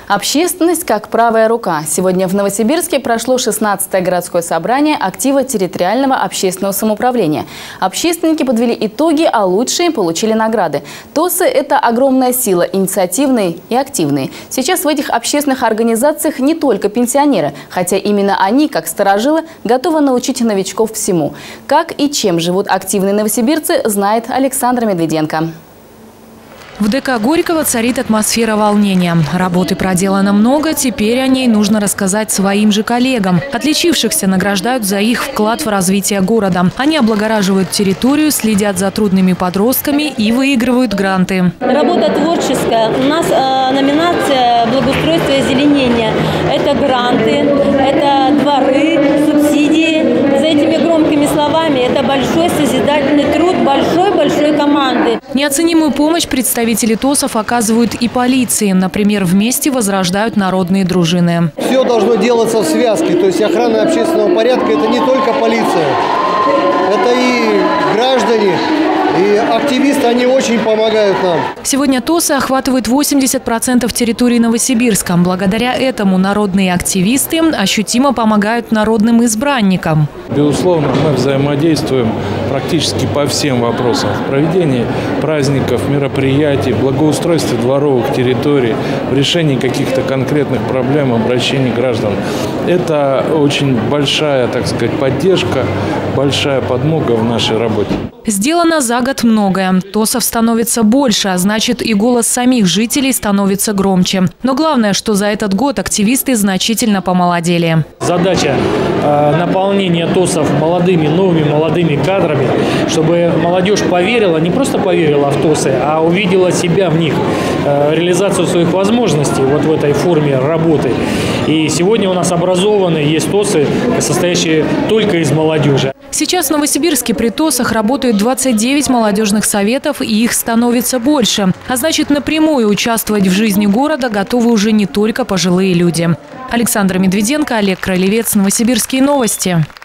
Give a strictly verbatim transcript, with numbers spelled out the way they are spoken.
Общественность как правая рука. Сегодня в Новосибирске прошло шестнадцатое городское собрание актива территориального общественного самоуправления. Общественники подвели итоги, а лучшие получили награды. ТОСы – это огромная сила, инициативные и активные. Сейчас в этих общественных организациях не только пенсионеры, хотя именно они, как старожилы, готовы научить новичков всему. Как и чем живут активные новосибирцы, знает Александр Медведенко. В ДК Горького царит атмосфера волнения. Работы проделано много, теперь о ней нужно рассказать своим же коллегам. Отличившихся награждают за их вклад в развитие города. Они облагораживают территорию, следят за трудными подростками и выигрывают гранты. Работа творческая. У нас э, номинация «Благоустройство и озеленение». Это гранты, это дворы, субсидии. За этими громкими словами это большой созидательный труд большой-большой команды. Неоценимую помощь представители ТОСов оказывают и полиции. Например, вместе возрождают народные дружины. Все должно делаться в связке. То есть охрана общественного порядка – это не только полиция, это и граждане, и активисты, они очень помогают нам. Сегодня ТОСы охватывают восемьдесят процентов территории Новосибирска. Благодаря этому народные активисты ощутимо помогают народным избранникам. Безусловно, мы взаимодействуем практически по всем вопросам. В проведении праздников, мероприятий, благоустройстве дворовых территорий, в решении каких-то конкретных проблем, обращений граждан. Это очень большая, так сказать, поддержка, большая подмога в нашей работе. Сделано за год многое. ТОСов становится больше, а значит и голос самих жителей становится громче. Но главное, что за этот год активисты значительно помолодели. Задача э, наполнения ТОСов молодыми, новыми молодыми кадрами, чтобы молодежь поверила, не просто поверила в ТОСы, а увидела себя в них, э, реализацию своих возможностей вот в этой форме работы. И сегодня у нас образованы есть ТОСы, состоящие только из молодежи. Сейчас в Новосибирске при ТОСах работают двадцать девять молодежных советов, и их становится больше. А значит, напрямую участвовать в жизни города готовы уже не только пожилые люди. Александр Медведенко, Олег Кролевец, Новосибирские новости.